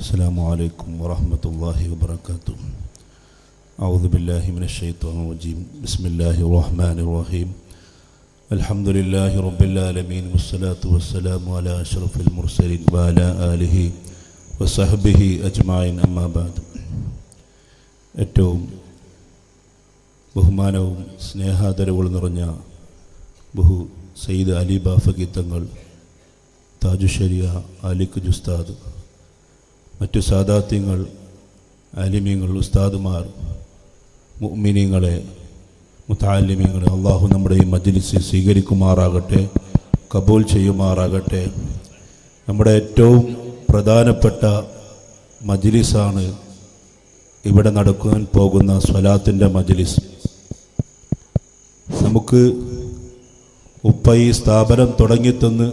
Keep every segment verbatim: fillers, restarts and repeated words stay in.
السلام عليكم ورحمة الله وبركاته. أعوذ بالله من الشيطان الرجيم. بسم الله الرحمن الرحيم. الحمد لله رب العالمين والصلاة والسلام على أشرف المرسلين وعلى آله وصحبه أجمعين. أما بعد. ഏറ്റവും ബഹുമാനവും സ്നേഹാദരവുകൾ നിറഞ്ഞ ബഹു സയ്യിദ് അലി ബാഫഖി തങ്ങൾ, താജുശരിയ ആലിഖ് ഉസ്താദ്, മറ്റു സാദാത്യങ്ങൾ, ആലിമീങ്ങൾ, ഉസ്താദുമാർ, മുഅ്മിനീങ്ങളെ, മുതഅല്ലിമീങ്ങളെ, അള്ളാഹു നമ്മുടെ ഈ മജ്ലിസ് സ്വീകരിക്കുമാറാകട്ടെ, കബൂൽ ചെയ്യുമാറാകട്ടെ. നമ്മുടെ ഏറ്റവും പ്രധാനപ്പെട്ട മജ്ലിസാണ് ഇവിടെ നടക്കാൻ പോകുന്ന സ്വലാത്തിൻ്റെ മജ്ലിസ്. നമുക്ക് ഉപ്പ ഈ സ്ഥാപനം തുടങ്ങിത്തന്ന്,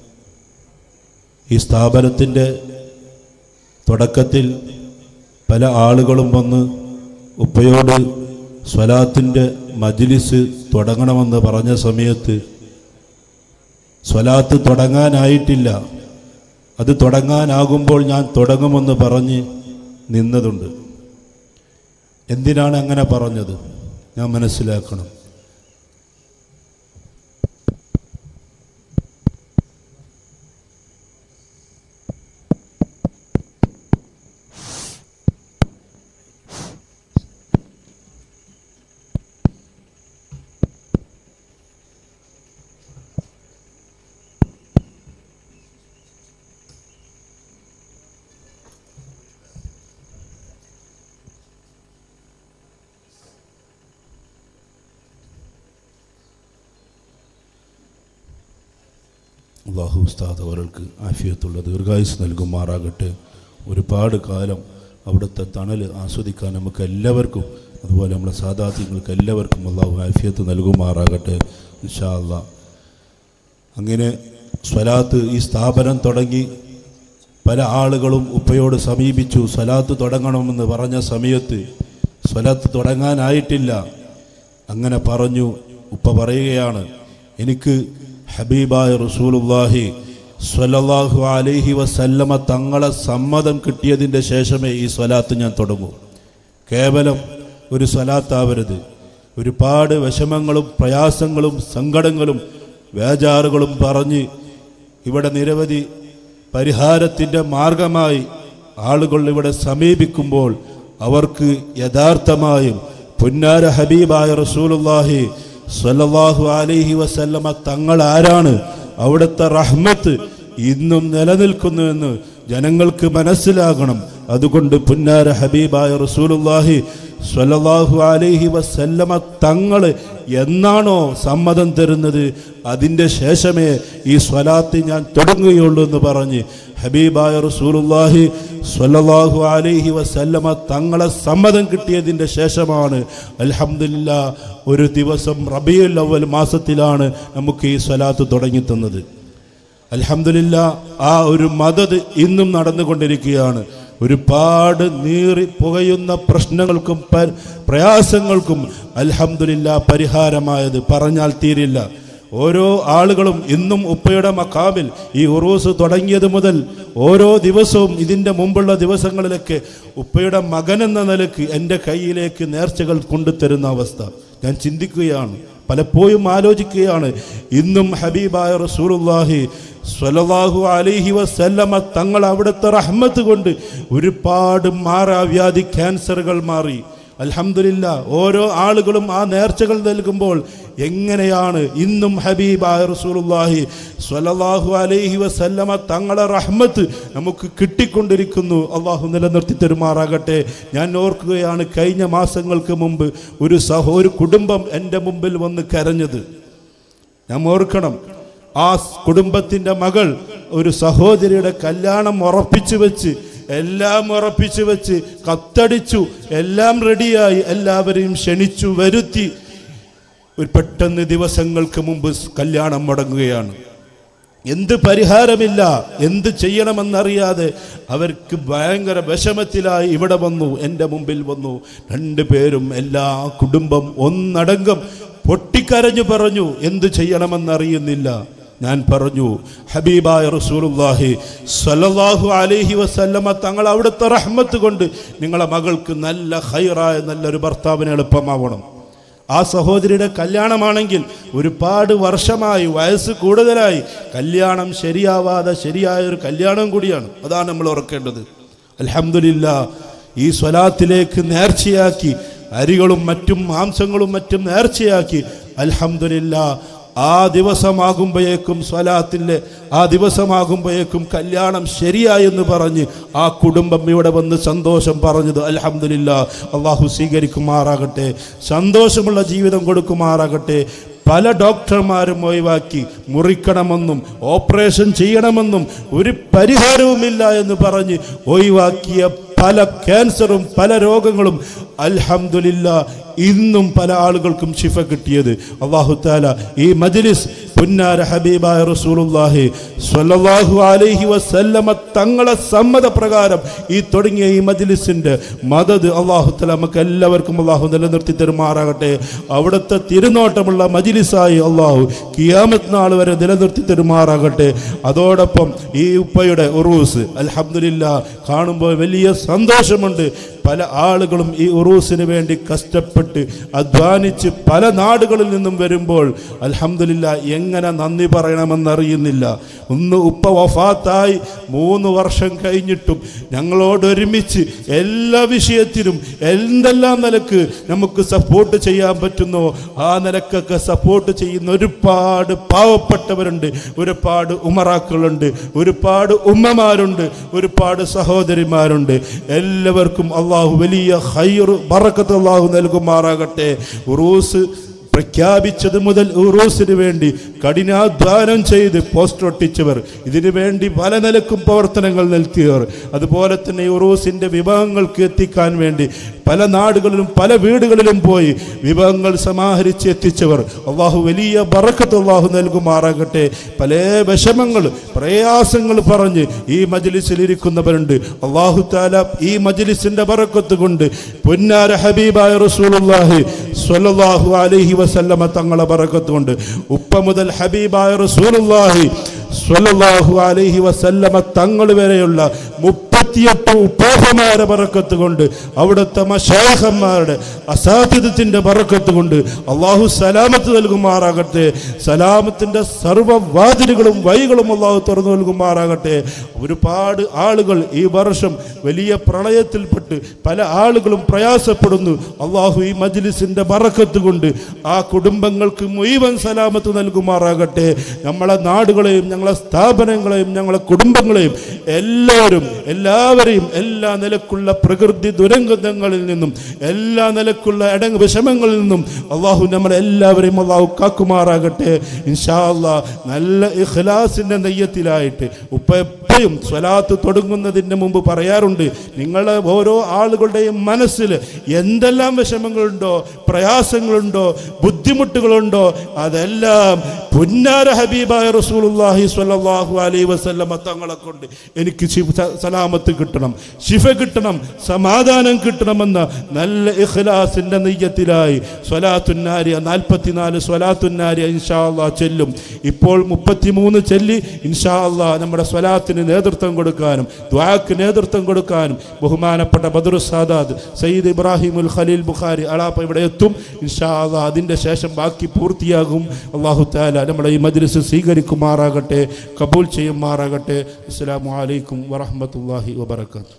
ഈ സ്ഥാപനത്തിൻ്റെ തുടക്കത്തിൽ പല ആളുകളും വന്ന് ഉപ്പയോട് സ്വലാത്തിൻ്റെ മജ്ലിസ് തുടങ്ങണമെന്ന് പറഞ്ഞ സമയത്ത് സ്വലാത്ത് തുടങ്ങാനായിട്ടില്ല, അത് തുടങ്ങാനാകുമ്പോൾ ഞാൻ തുടങ്ങുമെന്ന് പറഞ്ഞ് നിന്നതുണ്ട്. എന്തിനാണ് അങ്ങനെ പറഞ്ഞത് ഞാൻ മനസ്സിലാക്കണം. അള്ളാഹു ഉസ്താദ് അവർക്ക് ആഫിയത്തുള്ള ദീർഘായുസ് നൽകുമാറാകട്ടെ. ഒരുപാട് കാലം അവിടുത്തെ തണൽ ആസ്വദിക്കാൻ നമുക്ക് എല്ലാവർക്കും, അതുപോലെ നമ്മുടെ സാദാത്യങ്ങൾക്ക് എല്ലാവർക്കും അള്ളാഹു ആഫിയത്ത് നൽകുമാറാകട്ടെ ഇൻഷാ അല്ലാഹ്. അങ്ങനെ സ്വലാത്ത് ഈ സ്ഥാപനം തുടങ്ങി പല ആളുകളും ഉപ്പയോട് സമീപിച്ചു, സ്വലാത്ത് തുടങ്ങണമെന്ന് പറഞ്ഞ സമയത്ത് സ്വലാത്ത് തുടങ്ങാനായിട്ടില്ല. അങ്ങനെ പറഞ്ഞു. ഉപ്പ പറയുകയാണ്, എനിക്ക് ഹബീബായ റസൂലുള്ളാഹി സ്വല്ലല്ലാഹു അലൈഹി വസല്ലമ തങ്ങളെ സമ്മതം കിട്ടിയതിൻ്റെ ശേഷമേ ഈ സ്വലാത്ത് ഞാൻ തുടങ്ങൂ. കേവലം ഒരു സ്വലാത്താവരുത്. ഒരുപാട് വിഷമങ്ങളും പ്രയാസങ്ങളും സങ്കടങ്ങളും വേജാറുകളും പറഞ്ഞ് ഇവിടെ നിരവധി പരിഹാരത്തിൻ്റെ മാർഗമായി ആളുകൾ ഇവിടെ സമീപിക്കുമ്പോൾ അവർക്ക് യഥാർത്ഥമായും പുന്നാര ഹബീബായ റസൂലുള്ളാഹി സ്വല്ലല്ലാഹു അലൈഹി വസല്ലമ തങ്ങൾ ആരാണ്, അവിടുത്തെ റഹ്മത്ത് ഇന്നും നിലനിൽക്കുന്നുവെന്ന് ജനങ്ങൾക്ക് മനസ്സിലാകണം. അതുകൊണ്ട് പുന്നാര ഹബീബായ റസൂലുള്ളാഹി സ്വല്ലല്ലാഹു അലൈഹി വസല്ലമ തങ്ങൾ എന്നാണോ സമ്മതം തരുന്നത് അതിൻ്റെ ശേഷമേ ഈ സ്വലാത്ത് ഞാൻ തുടങ്ങുകയുള്ളൂ എന്ന് പറഞ്ഞ് ഹബീബായ റസൂലുള്ളാഹി സ്വല്ലല്ലാഹു അലൈഹി വസല്ലമ തങ്ങളെ സമ്മതം കിട്ടിയതിൻ്റെ ശേഷമാണ് അൽഹംദുലില്ലാഹ് ഒരു ദിവസം റബീഉൽ അവ്വൽ മാസത്തിലാണ് നമുക്ക് ഈ സ്വലാത്ത് തുടങ്ങി തന്നത്. അൽഹംദുലില്ലാഹ് ആ ഒരു മദദ് ഇന്നും നടന്നുകൊണ്ടിരിക്കുകയാണ്. ഒരുപാട് നീറി പുകയുന്ന പ്രശ്നങ്ങൾക്കും പ്രയാസങ്ങൾക്കും അൽഹംദുലില്ലാഹ് പരിഹാരമായത് പറഞ്ഞാൽ തീരില്ല. ഓരോ ആളുകളും ഇന്നും ഉപ്പയുടെ മഖാമിൽ ഈ ഉറൂസ് തുടങ്ങിയത് മുതൽ ഓരോ ദിവസവും ഇതിൻ്റെ മുമ്പുള്ള ദിവസങ്ങളിലൊക്കെ ഉപ്പയുടെ മകൻ എന്ന നിലക്ക് എൻ്റെ കയ്യിലേക്ക് നേർച്ചകൾ കൊണ്ടുതരുന്ന അവസ്ഥ ഞാൻ ചിന്തിക്കുകയാണ്, പലപ്പോഴും ആലോചിക്കുകയാണ്. ഇന്നും ഹബീബായ റസൂലുള്ളാഹി സ്വല്ലല്ലാഹു അലൈഹി വസല്ലമ തങ്ങൾ അവിടുത്തെ റഹ്മത്ത് കൊണ്ട് ഒരുപാട് മാറാവ്യാധി ക്യാൻസറുകൾ മാറി. അൽഹംദുലില്ലാഹ് ഓരോ ആളുകളും ആ നേർച്ചകൾ നൽകുമ്പോൾ എങ്ങനെയാണ് ഇന്നും ഹബീബായ റസൂലുള്ളാഹി സ്വല്ലല്ലാഹു അലൈഹി വസല്ലമ തങ്ങളെ റഹ്മത്ത് നമുക്ക് കിട്ടിക്കൊണ്ടിരിക്കുന്നു. അള്ളാഹു നിലനിർത്തി തരുമാറാകട്ടെ. ഞാൻ ഓർക്കുകയാണ്, കഴിഞ്ഞ മാസങ്ങൾക്ക് മുമ്പ് ഒരു സഹോ ഒരു കുടുംബം എൻ്റെ മുമ്പിൽ വന്ന് കരഞ്ഞത് ഞാൻ ഓർക്കണം. ആ കുടുംബത്തിൻ്റെ മകൾ ഒരു സഹോദരിയുടെ കല്യാണം ഉറപ്പിച്ചു വെച്ച് എല്ലാം ഉറപ്പിച്ചു വെച്ച് കത്തടിച്ചു, എല്ലാം റെഡിയായി, എല്ലാവരെയും ക്ഷണിച്ചു വരുത്തി. ഒരു പെട്ടെന്ന് ദിവസങ്ങൾക്ക് മുമ്പ് കല്യാണം മുടങ്ങുകയാണ്. എന്ത് പരിഹാരമില്ല, എന്ത് ചെയ്യണമെന്നറിയാതെ അവർക്ക് ഭയങ്കര വിഷമത്തിലായി ഇവിടെ വന്നു, എൻ്റെ മുമ്പിൽ വന്നു. രണ്ടു പേരും എല്ലാ കുടുംബം ഒന്നടങ്കം പൊട്ടിക്കരഞ്ഞു പറഞ്ഞു, എന്ത് ചെയ്യണമെന്നറിയുന്നില്ല. ഞാൻ പറഞ്ഞു, ഹബീബായ റസൂലുള്ളാഹി സ്വല്ലല്ലാഹു അലൈഹി വസല്ലമ തങ്ങൾ അവിടുത്തെ റഹ്മത്ത് കൊണ്ട് നിങ്ങളെ മകൾക്ക് നല്ല ഖൈറായ നല്ലൊരു ഭർത്താവിന് എളുപ്പമാവണം. ആ സഹോദരിയുടെ കല്യാണമാണെങ്കിൽ ഒരുപാട് വർഷമായി, വയസ്സ് കൂടുതലായി, കല്യാണം ശരിയാവാതെ ശരിയായ ഒരു കല്യാണം കൂടിയാണ്. അതാണ് നമ്മൾ ഓർക്കേണ്ടത്. അൽഹംദുലില്ലാഹ്, ഈ സ്വലാത്തിലേക്ക് നേർച്ചയാക്കി, അരികളും മറ്റും മാംസങ്ങളും മറ്റും നേർച്ചയാക്കി, അൽഹംദുലില്ലാഹ് ആ ദിവസമാകുമ്പോഴേക്കും സ്വലാത്തിൻ്റെ ആ ദിവസമാകുമ്പോഴേക്കും കല്യാണം ശരിയായെന്ന് പറഞ്ഞ് ആ കുടുംബം ഇവിടെ വന്ന് സന്തോഷം പറഞ്ഞത് അൽഹംദുലില്ലാഹ്. അള്ളാഹു സ്വീകരിക്കുമാറാകട്ടെ, സന്തോഷമുള്ള ജീവിതം കൊടുക്കുമാറാകട്ടെ. പല ഡോക്ടർമാരും ഒഴിവാക്കി മുറിക്കണമെന്നും ഓപ്പറേഷൻ ചെയ്യണമെന്നും ഒരു പരിഹാരവുമില്ല എന്ന് പറഞ്ഞ് ഒഴിവാക്കിയ പല ക്യാൻസറും പല രോഗങ്ങളും അൽഹംദുലില്ലാഹ് ഇന്നും പല ആളുകൾക്കും ശിഫ കിട്ടിയത് അല്ലാഹു തആല ഈ മജ്ലിസ് പുന്നാര ഹബീബായ റസൂലുള്ളാഹി സ്വല്ലല്ലാഹു അലൈഹി വസല്ലമ തങ്ങളെ സമ്മതപ്രകാരം ഈ തുടങ്ങിയ ഈ മജ്ലിസിന്റെ മദദ് അല്ലാഹു തആല നമുക്ക് എല്ലാവർക്കും അല്ലാഹു നിലനിർത്തി തരുമാറാകട്ടെ. അവിടുത്തെ തിരുനോട്ടമുള്ള മജ്ലിസായി അല്ലാഹു ഖിയാമത്ത് നാൾ വരെ നിലനിർത്തി തരുമാറാകട്ടെ. അതോടൊപ്പം ഈ ഉപ്പയുടെ ഉറൂസ് അൽഹംദുലില്ലാഹ് കാണുമ്പോൾ വലിയ സന്തോഷമുണ്ട്. പല ആളുകളും ഈ ഉറൂസിന് വേണ്ടി കഷ്ടപ്പെട്ട് അധ്വാനിച്ച് പല നാടുകളിൽ നിന്നും വരുമ്പോൾ അൽഹംദുലില്ലാഹ് എങ്ങനെ നന്ദി പറയണമെന്നറിയുന്നില്ല. ഒന്ന് ഉപ്പ വഫാത്തായി മൂന്ന് വർഷം കഴിഞ്ഞിട്ടും ഞങ്ങളോടൊരുമിച്ച് എല്ലാ വിഷയത്തിലും എന്തെല്ലാം നിലക്ക് നമുക്ക് സപ്പോർട്ട് ചെയ്യാൻ പറ്റുന്നോ ആ നിലക്കൊക്കെ സപ്പോർട്ട് ചെയ്യുന്ന ഒരുപാട് പാവപ്പെട്ടവരുണ്ട്, ഒരുപാട് ഉമറാക്കളുണ്ട്, ഒരുപാട് ഉമ്മമാരുണ്ട്, ഒരുപാട് സഹോദരിമാരുണ്ട്. എല്ലാവർക്കും അല്ലാഹു വലിയ ഖൈർ ബറക്കത്ത് അല്ലാഹു നൽകുമാറാകട്ടെ. ഉറൂസ് പ്രഖ്യാപിച്ചത് മുതൽ ഉറൂസിന് വേണ്ടി കഠിനാധ്വാനം ചെയ്ത് പോസ്റ്റർ ഒട്ടിച്ചവർ, ഇതിനു വേണ്ടി പല നിലക്കും പ്രവർത്തനങ്ങൾ നടത്തിയവർ, അതുപോലെ തന്നെ ഉറൂസിൻ്റെ വിഭവങ്ങൾക്ക് എത്തിക്കാൻ വേണ്ടി പല നാടുകളിലും പല വീടുകളിലും പോയി വിഭവങ്ങൾ സമാഹരിച്ച് എത്തിച്ചവർ, അള്ളാഹു വലിയ ബറക്കത്ത് അള്ളാഹു നൽകുമാറാകട്ടെ. പല വിഷമങ്ങൾ പ്രയാസങ്ങൾ പറഞ്ഞ് ഈ മജ്ലിസിൽ ഇരിക്കുന്നവരുണ്ട്. അള്ളാഹു തആല ഈ മജ്ലിസിന്റെ ബറക്കത്ത് കൊണ്ട് പുന്നാര ഹബീബായ റസൂലുള്ളാഹി സ്വല്ലല്ലാഹു അലൈഹി വസല്ലമ തങ്ങളെ ബറക്കത്ത് കൊണ്ട് ഉപ്പ മുതൽ ഹബീബായ റസൂലുള്ളാഹി സ്വല്ലല്ലാഹു അലൈഹി വസല്ലമ തങ്ങൾ വരെയുള്ള മുപ്പത്തിയെട്ട് ഉപ്പാപ്പമാരുടെ ബറക്കത്ത് കൊണ്ട് അവിടുത്തെ മശായിഖന്മാരുടെ അസാതിദത്തിന്റെ ബറക്കത്ത് കൊണ്ട് അള്ളാഹു സലാമത്ത് നൽകുമാറാകട്ടെ. സലാമത്തിന്റെ സർവ്വവാതിലുകളും വഴികളും അള്ളാഹു തുറന്നു നൽകുമാറാകട്ടെ. ഒരുപാട് ആളുകൾ ഈ വർഷം വലിയ പ്രളയത്തിൽപ്പെട്ട് പല ആളുകളും പ്രയാസപ്പെടുന്നു. അള്ളാഹു ഈ മജ്ലിസിന്റെ ബറക്കത്ത് കൊണ്ട് ആ കുടുംബങ്ങൾക്ക് മുഴുവൻ സലാമത്ത് നൽകുമാറാകട്ടെ. നമ്മളെ നാടുകളെയും ഞങ്ങളെ സ്ഥാപനങ്ങളെയും ഞങ്ങളെ കുടുംബങ്ങളെയും എല്ലാവരും എല്ലാവരെയും എല്ലാ നിലക്കുള്ള പ്രകൃതി ദുരന്തങ്ങളിൽ നിന്നും എല്ലാ നിലക്കുള്ള ഇടങ്ങ് വിഷമങ്ങളിൽ നിന്നും അള്ളാഹു നമ്മളെല്ലാവരെയും അള്ളാഹു കാക്കുമാറാകട്ടെ. ഇൻഷാ അല്ലാഹ് നല്ല ഇഖ്ലാസിന്റെ നെയ്യത്തിലായിട്ട് ഉപ്പ എപ്പോഴും സ്വലാത്ത് തുടങ്ങുന്നതിന് മുമ്പ് പറയാറുണ്ട്, നിങ്ങളെ ഓരോ ആളുകളുടെയും മനസ്സിൽ എന്തെല്ലാം വിഷമങ്ങളുണ്ടോ പ്രയാസങ്ങളുണ്ടോ ബുദ്ധിമുട്ടുകളുണ്ടോ അതെല്ലാം പുന്നാര ഹബീബായ റസൂലുള്ളാഹി സ്വല്ലല്ലാഹു അലൈഹി വസല്ലമ തങ്ങളെ കൊണ്ട് എനിക്ക് സലാമത്ത് കിട്ടണം, ശിഫ കിട്ടണം, സമാധാനം കിട്ടണമെന്ന നല്ല ഇഖ്ലാസിന്റെ നിയ്യത്തിലായി സ്വലാത്തുന്നാരിയ നാൽപ്പത്തിനാല് സ്വലാത്തുന്നാരിയ ഇൻഷാ അല്ലാഹ് ചെല്ലും. ഇപ്പോൾ മുപ്പത്തിമൂന്ന് ചെല്ലി ഇൻഷാ അല്ലാഹ് നമ്മുടെ സ്വലാത്തിന് നേതൃത്വം കൊടുക്കാനും ദുആക്ക് നേതൃത്വം കൊടുക്കാനും ബഹുമാനപ്പെട്ട ബദറു സാദാത്ത് സയ്യിദ് ഇബ്രാഹിമുൽ ഖലീൽ ബുഖാരി അളാപ്പ ഇവിടെ എത്തും ഇൻഷാ അല്ലാഹ്. അതിൻ്റെ ശേഷം ബാക്കി പൂർത്തിയാകും. അല്ലാഹു തആല നമ്മുടെ ഈ മജ്ലിസ് സ്വീകരിക്കുമാറാകട്ടെ, കബൂൽ ചെയ്യുമാറാകട്ടെ. അസ്സലാമു അലൈക്കും വറഹ്മത്തുള്ളാഹി വബറകാതുഹു.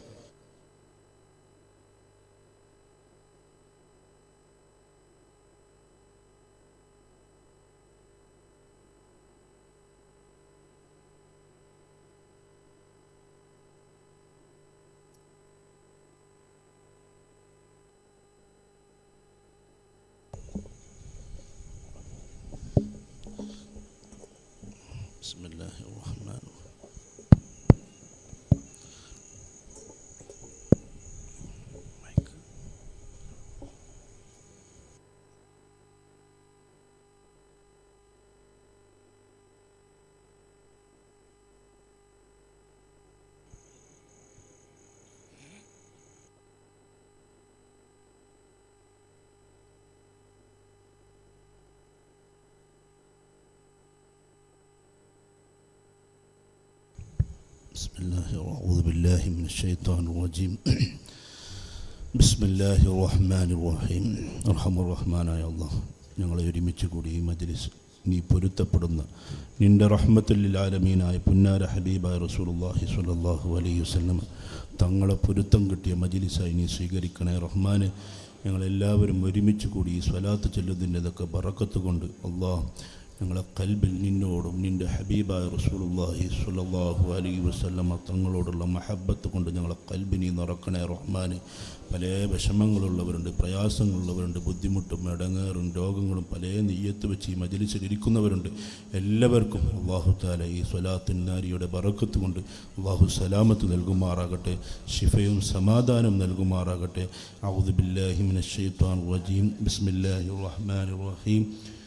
بسم الله أعوذ بالله من الشيطان الرجيم بسم الله الرحمن الرحيم أرحم الرحمن يا الله ഞങ്ങളെ ഒരുമിച്ച് കൂടി ഈ മജ്ലിസ് നീ പൊരുത്തപ്പെടുന്ന നിന്റെ റഹ്മത്തുൽ ലിൽ ആലമീനായ പുന്നാര ഹബീബായ റസൂലുള്ളാഹി സ്വല്ലല്ലാഹു അലൈഹി വസല്ലം തങ്ങളെ പൊരുത്തം കിട്ടിയ മജ്ലിസായി നീ സ്വീകരിക്കണേ റഹ്മാനെ. ഞങ്ങളെല്ലാവരും ഒരുമിച്ച് കൂടി ഈ സ്വലാത്ത് ചൊല്ലുന്നതിൻ്റെതൊക്കെ ബറക്കത്ത് കൊണ്ട് അല്ലാഹ് ഞങ്ങളെ കൽബിൽ നിന്നോടും നിൻ്റെ ഹബീബായ റസൂലുള്ളാഹി സ്വല്ലല്ലാഹു അലൈഹി വസല്ലം തങ്ങളോടുള്ള മഹബ്ബത്ത് കൊണ്ട് ഞങ്ങളെ കൽബിനെ നിറക്കണേ റഹ്മാനെ. പല വിഷമങ്ങളുള്ളവരുണ്ട്, പ്രയാസങ്ങളുള്ളവരുണ്ട്, ബുദ്ധിമുട്ടും ഇടങ്ങേറും രോഗങ്ങളും പല നെയ്യത്ത് വെച്ച് ഈ മജ്ലിസിൽ ഇരിക്കുന്നവരുണ്ട്. എല്ലാവർക്കും അല്ലാഹു തആല ഈ സ്വലാത്തിൻ നാരിയുടെ ബറക്കത്ത് കൊണ്ട് അല്ലാഹു സലാമത്ത് നൽകുമാറാകട്ടെ, ശിഫയും സമാധാനം നൽകുമാറാകട്ടെ. അഊദു ബില്ലാഹി മിനശ് ശൈത്വാനിർ റജീം. ബിസ്മില്ലാഹിർ റഹ്മാനിർ റഹീം.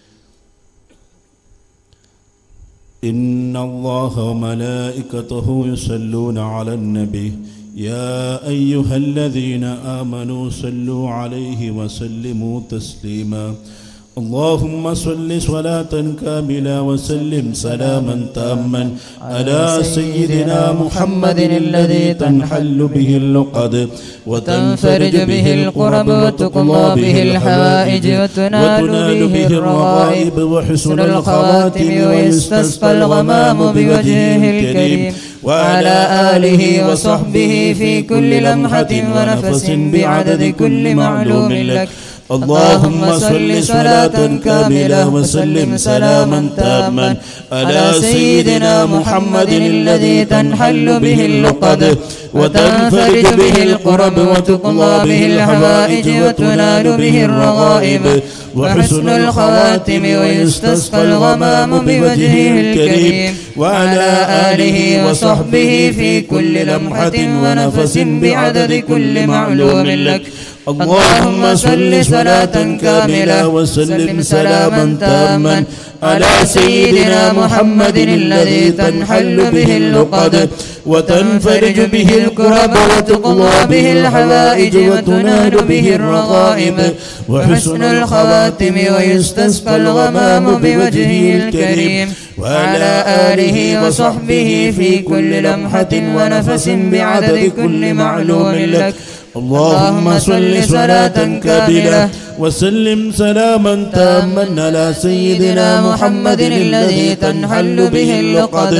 ഇന്നല്ലാഹ വമലായികതഹു യുസല്ലൂന അലൻ നബി يا أيها الذين آمنوا صلوا عليه وسلموا تسليما اللهم صل صلاة كاملة وسلم سلاما تاما على سيدنا محمد الذي تنحل به اللقد وتنفرج به القرب وتقضى به الحوائج وتنال به الرغائب وحسن الخواتم ويستسقى الغمام بوجهه الكريم وعلى آله وصحبه في كل لمحة ونفس بعدد كل معلوم لك اللهم صل صلاة كاملة وسلم سلاما تاما على سيدنا محمد الذي تنحل به اللقد وتنفرج به القرب وتقضى به الحوائج وتنال به الرغائب وحسن الخواتم ويستسقى الغمام بوجهه الكريم وعلى آله وصحبه في كل لمحة ونفس بعدد كل معلوم لك اللهم صل صلاة كاملة وسلم سلاما تاما على سيدنا محمد الذي تنحل به اللقد وتنفرج به الكرب وتقضى به الحوائج وتنال به الرغائب وحسن الخواتم ويستسقى الغمام بوجهه الكريم وعلى آله وصحبه في كل لمحة ونفس بعدد كل معلوم لك اللهم صل صلاة كاملة وسلم سلاما تاما على سيدنا محمد الذي تنحل به اللقد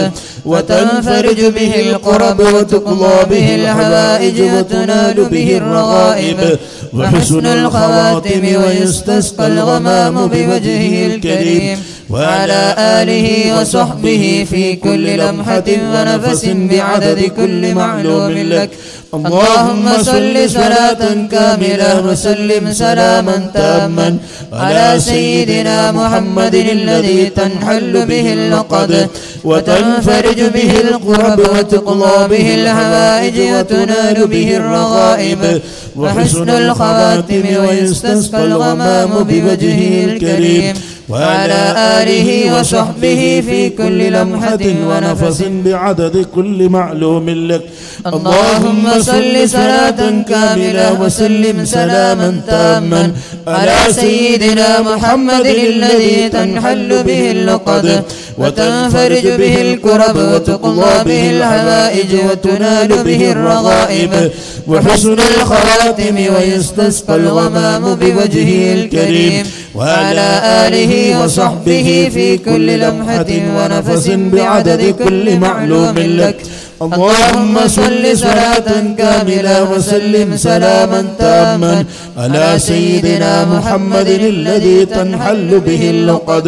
وتنفرج به القرب وتقضى به الحوائج وتنال به الرغائب وحسن الخواتم ويستسقى الغمام بوجهه الكريم وعلى آله وصحبه في كل لمحة ونفس بعدد كل معلوم لك اللهم صل صلاة كاملة وسلم سلاما تاما على سيدنا محمد الذي تنحل به اللقد وتنفرج به القرب وتقضى به الحوائج وتنال به الرغائب وحسن الخواتم ويستسقى الغمام بوجهه الكريم وعلى آله وصحبه في كل لمحة ونفس بعدد كل معلوم لك اللهم صل صلاة كاملة وسلم سلاما تاما على سيدنا محمد الذي تنحل به اللقد وتنفرج به الكرب وتقضى به الحوائج وتنال به الرغائب وحسن الخواتم ويستسقى الغمام بوجهه الكريم وعلى آله وصحبه في كل لمحة ونفس بعدد كل معلوم لك اللهم صل صلاة كاملة وسلم سلاما تاما على سيدنا محمد الذي تنحل به اللقد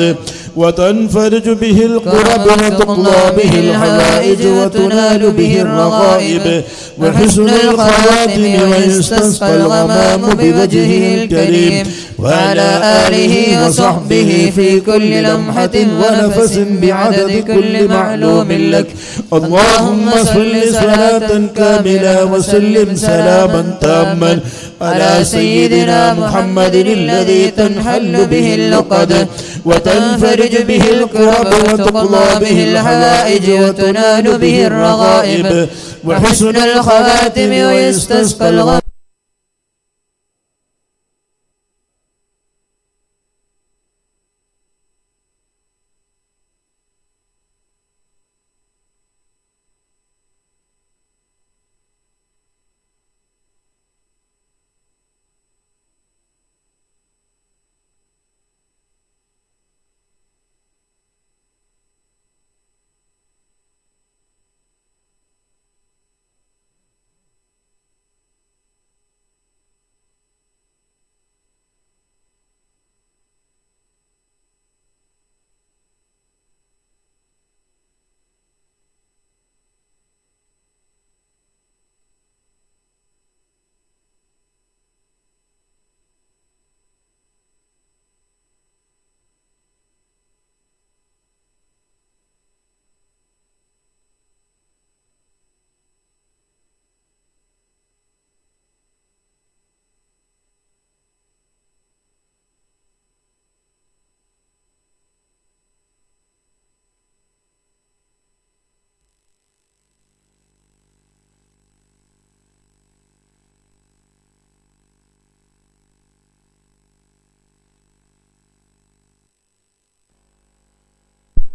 وتنفرج به الكرب وتقضى به الحوائج وتنال به الرغائب وحسن الخواتم ويستسقى الغمام بوجهه الكريم وعلى آله وصحبه في كل لمحة ونفس بعدد كل معلوم لك اللهم صل صلاة كاملة وسلم سلاما تاما على سيدنا محمد الذي تنحل به اللقد وتنفرج به الكرب وتقضى به الحوائج وتنال به الرغائب وحسن الخواتم ويستسقى الغمام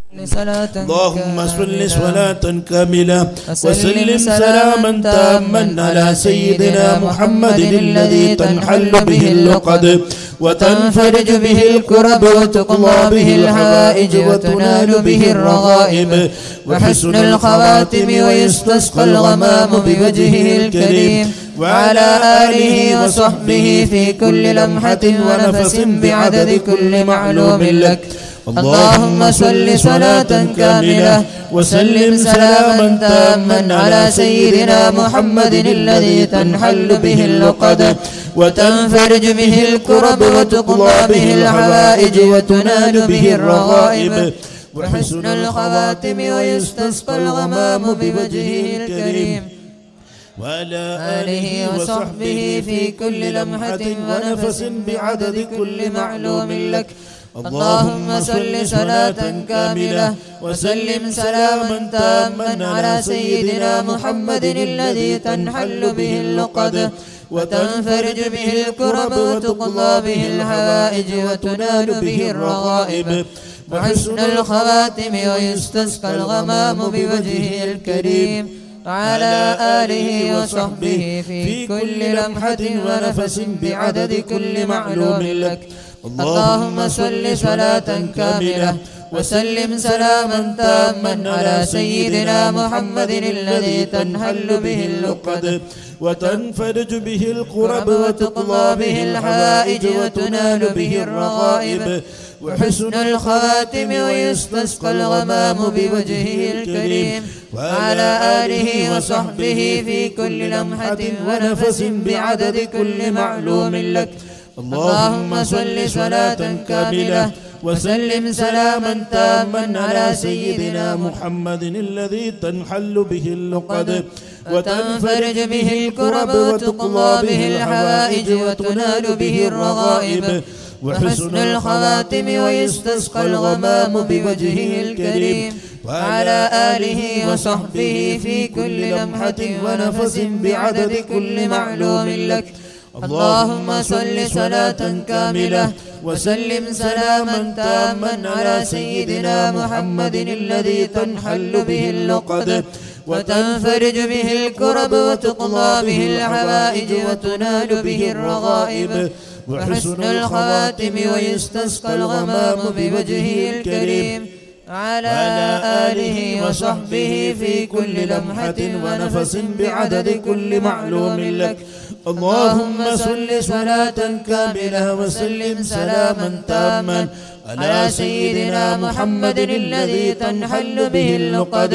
اللهم صل صلاة كاملة وسلم سلاما تاما على سيدنا محمد الذي تنحل به اللقد وتنفرج به الكرب وتقضى به الحوائج وتنال به الرغائب وحسن الخواتم ويستسقى الغمام بوجهه الكريم وعلى آله وصحبه في كل لمحة ونفس بعدد كل معلوم لك. اللهم صل صلاة كاملة وسلم سلاما تاما على سيدنا محمد الذي تنحل به اللقد وتنفرج به الكرب وتقضى به الحوائج وتنال به الرغائب وحسن الخواتم ويستسقى الغمام بوجهه الكريم وعلى آله وصحبه في كل لمحة ونفس بعدد كل معلوم لك. اللهم صل صلاة كاملة وسلم سلاما تاما على سيدنا محمد الذي تنحل به اللقد وتنفرج به الكرب وتقضى به الحوائج وتنال به الرغائب وحسن الخواتم ويستسقى الغمام بوجهه الكريم وعلى آله وصحبه في كل لمحة ونفس بعدد كل معلوم لك. اللهم صل صلاة كاملة وسلم سلاما تاما على سيدنا محمد الذي تنحل به اللقد وتنفرج به الكرب وتقضى به الحوائج وتنال به الرغائب وحسن الخواتم ويستسقى الغمام بوجهه الكريم وعلى آله وصحبه في كل لمحة ونفس بعدد كل معلوم لك. اللهم صل صلاة كاملة وسلم سلاما تاما على سيدنا محمد الذي تنحل به اللقد وتنفرج به الكرب وتقضى به الحوائج وتنال به الرغائب وحسن الخواتم ويستسقى الغمام بوجهه الكريم وعلى آله وصحبه في كل لمحة ونفس بعدد كل معلوم لك. اللهم صل صلاة كاملة وسلم سلاما تاما على سيدنا محمد الذي تنحل به اللقد وتنفرج به الكرب وتقضى به الحوائج وتنال به الرغائب وحسن الخواتم ويستسقى الغمام بوجهه الكريم وعلى آله وصحبه في كل لمحة ونفس بعدد كل معلوم لك. اللهم صل صلاة كاملة وسلم سلاما تاما على سيدنا محمد الذي تنحل به اللقد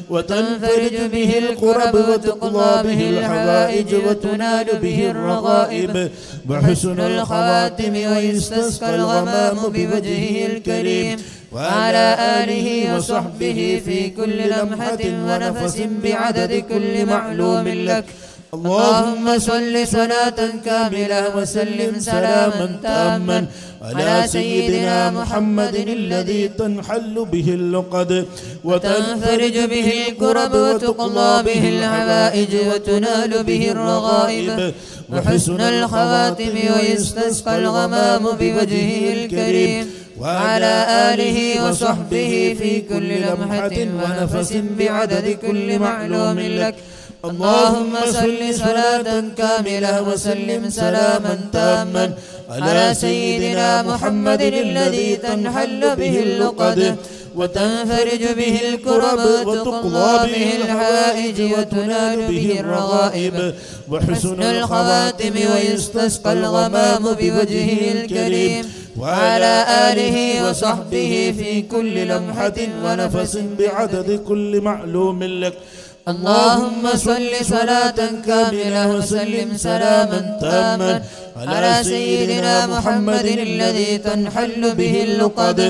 وتنفرج به الكرب وتقضى به الحوائج وتنال به الرغائب وحسن الخواتم ويستسقى الغمام بوجهه الكريم وعلى آله وصحبه في كل لمحة ونفس بعدد كل معلوم لك. اللهم صل صلاة كاملة وسلم سلاما تاما على سيدنا محمد الذي تنحل به اللقد وتنفرج به الكرب وتقضى به الحوائج وتنال به الرغائب وحسن الخواتم ويستسقى الغمام بوجهه الكريم وعلى آله وصحبه في كل لمحة ونفس بعدد كل معلوم لك. اللهم صل صلاة كاملة وسلم سلاما تاما على سيدنا محمد الذي تنحل به اللقد وتنفرج به الكرب وتقضى به الحوائج وتنال به الرغائب وحسن الخواتم ويستسقى الغمام بوجهه الكريم وعلى آله وصحبه في كل لمحة ونفس بعدد كل معلوم لك. اللهم صل صلاة كاملة وسلم سلاما تاما على سيدنا محمد الذي تنحل به اللقد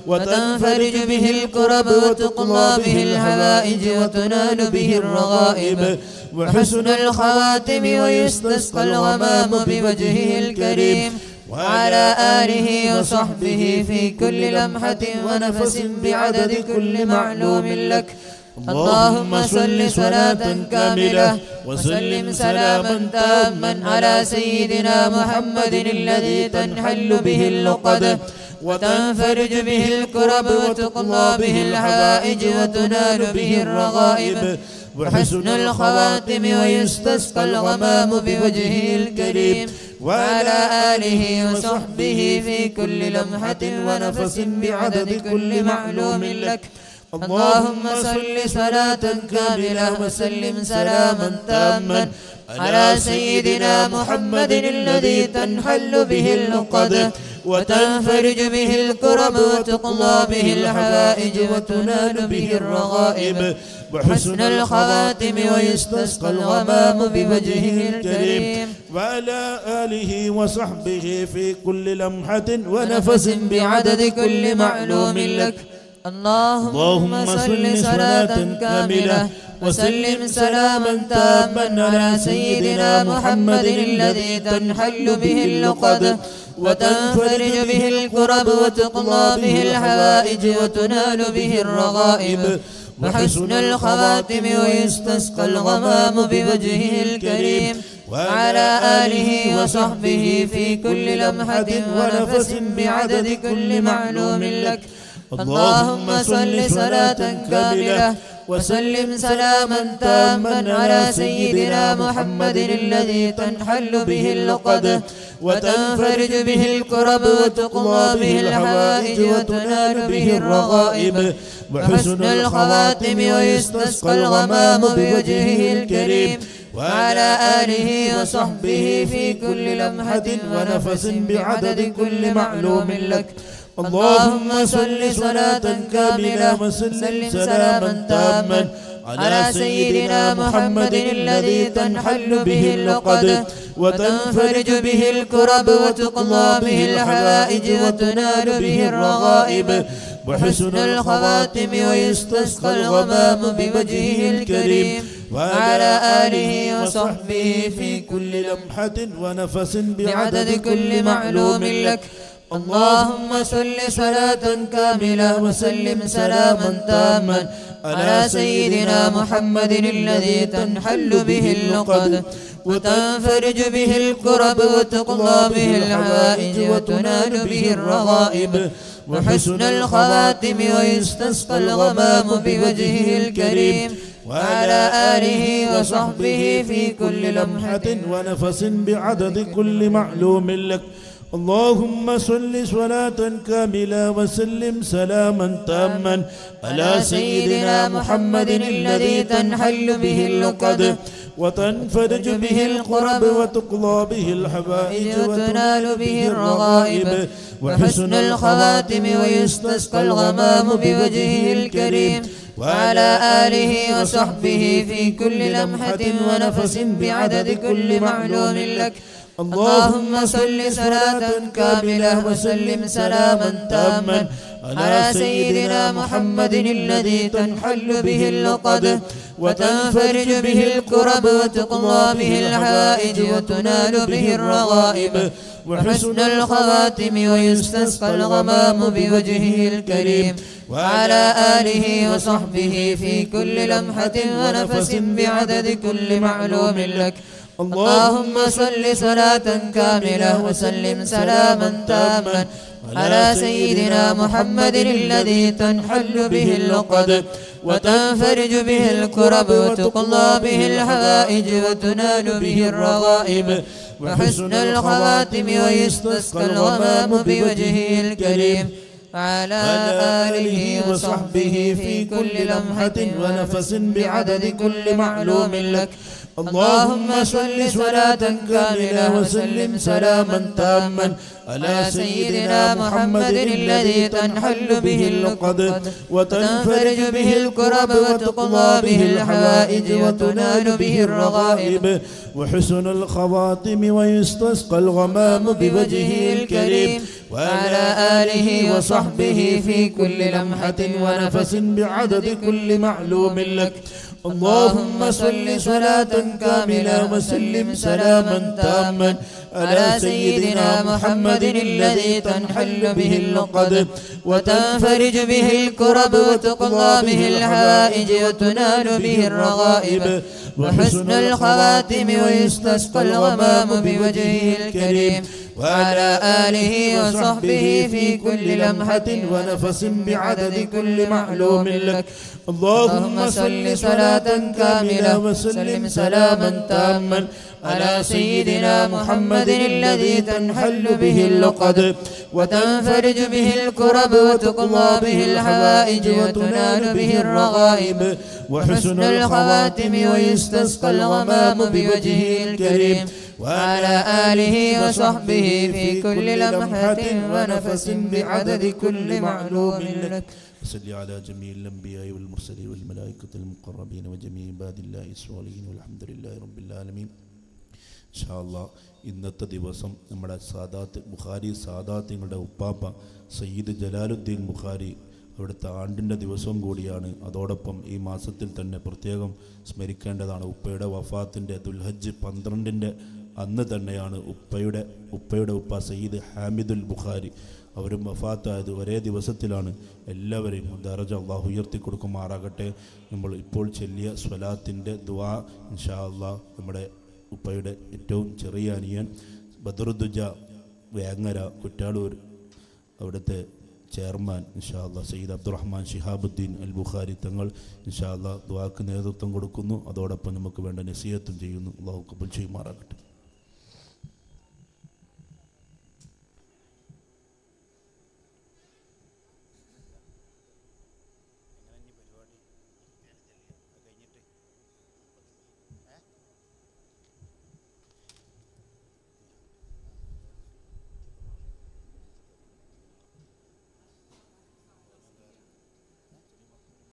وتنفرج به الكرب وتقضى به الحوائج وتنال به الرغائب وحسن الخواتم ويستسقى الغمام بوجهه الكريم وعلى آله وصحبه في كل لمحة ونفس بعدد كل معلوم لك. اللهم صل صلاة كاملة وسلم سلاما تاما على سيدنا محمد الذي تنحل به اللقد وتنفرج به الكرب وتقضى به الحوائج وتنال به الرغائب وحسن الخواتم ويستسقى الغمام بوجهه الكريم وعلى آله وصحبه في كل لمحة ونفس بعدد كل معلوم لك اللهم صل صلاة كاملة وسلم سلاما تاما على سيدنا محمد الذي تنحل به اللقد وتنفرج به الكرب وتقضى به الحوائج وتنال به الرغائب وحسن الخواتم ويستسقى الغمام بوجهه الكريم وعلى آله وصحبه في كل لمحة ونفس بعدد كل معلوم لك اللهم صل صلاة كاملة وسلم سلاما تاما على سيدنا محمد الذي تنحل به اللقد وتنفرج به الكرب وتقضى به الحوائج وتنال به الرغائب وحسن الخواتم ويستسقى الغمام بوجهه الكريم وعلى آله وصحبه في كل لمحة ونفس بعدد كل معلوم لك اللهم صل صلاة كاملة وسلم سلاما تاما على سيدنا محمد الذي تنحل به اللقد وتنفرج به الكرب وتقضى به الحوائج وتنال به الرغائب وحسن الخواتم ويستسقى الغمام بوجهه الكريم وعلى آله وصحبه في كل لمحة ونفس بعدد كل معلوم لك اللهم صل صلاة كاملة وسلم سلاما تاما على سيدنا محمد الذي تنحل به اللقد وتنفرج به الكرب وتقضى به الحوائج وتنال به الرغائب وحسن الخواتم ويستسقى الغمام بوجهه الكريم وعلى آله وصحبه في كل لمحة ونفس بعدد كل معلوم لك اللهم صل صلاة كاملة وسلم سلاما تاما على سيدنا محمد الذي تنحل به اللقد وتنفرج به الكرب وتقضى به الحوائج وتنال به الرغائب وحسن الخواتم ويستسقى الغمام بوجهه الكريم وعلى آله وصحبه في كل لمحة ونفس بعدد كل معلوم لك اللهم صل صلاة كاملة وسلم سلاما تاما على سيدنا محمد الذي تنحل به اللقد وتنفرج به الكرب وتقضى به الحوائج وتنال به الرغائب وحسن الخواتم ويستسقى الغمام بوجهه الكريم وعلى آله وصحبه في كل لمحة ونفس بعدد كل معلوم لك اللهم صل صلاة كاملة وسلم سلاما تاما على سيدنا محمد الذي تنحل به اللقد وتنفرج به الكرب وتقضى به الحوائج وتنال به الرغائب وحسن الخواتم ويستسقى الغمام بوجهه الكريم وعلى آله وصحبه في كل لمحة ونفس بعدد كل معلوم لك اللهم صل صلاة كاملة وسلم سلاما تاما على سيدنا محمد الذي تنحل به اللقد وتنفرج به الكرب وتقضى به الحوائج وتنال به الرغائب وحسن الخواتم ويستسقى الغمام بوجهه الكريم وعلى آله وصحبه في كل لمحة ونفس بعدد كل معلوم لك اللهم صل صلاة كاملة وسلم سلاما تاما على سيدنا محمد الذي تنحل به اللقد وتنفرج به الكرب وتقضى به الحوائج وتنال به الرغائب وحسن الخواتم ويستسقى الغمام بوجهه الكريم وعلى آله وصحبه في كل لمحة ونفس بعدد كل معلوم لك اللهم صل صلاة كاملة وسلم سلاما تاما على سيدنا محمد الذي تنحل به اللقد وتنفرج به الكرب وتقضى به الحوائج وتنال به الرغائب وحسن الخواتم ويستسقى الغمام بوجهه الكريم وعلى آله وصحبه في كل لمحة ونفس بعدد كل معلوم لك. اللهم صل صلاة كاملة وسلم سلاما تاما على سيدنا محمد الذي تنحل به اللقد وتنفرج به الكرب وتقضى به الحوائج وتنال به الرغائب وحسن الخواتم ويستسقى الغمام بوجهه الكريم وعلى آله وصحبه في كل لمحة ونفس بعدد كل معلوم لك. صل على جميع الأنبياء والمرسلين والملائكة المقربين وجميع عباد الله الصالحين والحمد لله رب العالمين. ഇൻഷാ അല്ലാഹ് ഇന്നത്തെ ദിവസം നമ്മുടെ സാദാത്ത് ബുഖാരി സാദാത്യങ്ങളുടെ ഉപ്പാപ്പ സയ്യിദ് ജലാലുദ്ദീൻ ബുഖാരി അവിടുത്തെ ആണ്ടിൻ്റെ ദിവസവും കൂടിയാണ്. അതോടൊപ്പം ഈ മാസത്തിൽ തന്നെ പ്രത്യേകം സ്മരിക്കേണ്ടതാണ് ഉപ്പയുടെ വഫാത്തിൻ്റെ ദുൽഹജ്ജ് പന്ത്രണ്ടിൻ്റെ അന്ന് തന്നെയാണ് ഉപ്പയുടെ ഉപ്പയുടെ ഉപ്പ സയ്യിദ് ഹാമിദുൽ ബുഖാരി അവരും വഫാത്തായത് ഒരേ ദിവസത്തിലാണ്. എല്ലാവരെയും ദറജ അല്ലാഹു ഉയർത്തി കൊടുക്കുമാറാകട്ടെ. നമ്മൾ ഇപ്പോൾ ചൊല്ലിയ സ്വലാത്തിൻ്റെ ദുആ ഇൻഷാ അല്ലാഹ് നമ്മുടെ ഉപ്പയുടെ ഏറ്റവും ചെറിയ അനിയൻ ബദറുദ്ദുജ വേങ്ങര കുറ്റാളൂർ അവിടുത്തെ ചെയർമാൻ ഇൻഷാ അല്ലാഹ് സയ്യിദ് അബ്ദുറഹ്മാൻ ശിഹാബുദ്ദീൻ അൽ ബുഖാരി തങ്ങൾ ഇൻഷാ അല്ലാഹ് ദുആക്ക് നേതൃത്വം കൊടുക്കുന്നു. അതോടൊപ്പം നമുക്ക് വേണ്ട നസീഹത്തും ചെയ്യുന്നു. അല്ലാഹു ഖബൂൽ ചെയ്യുമാറാകട്ടെ.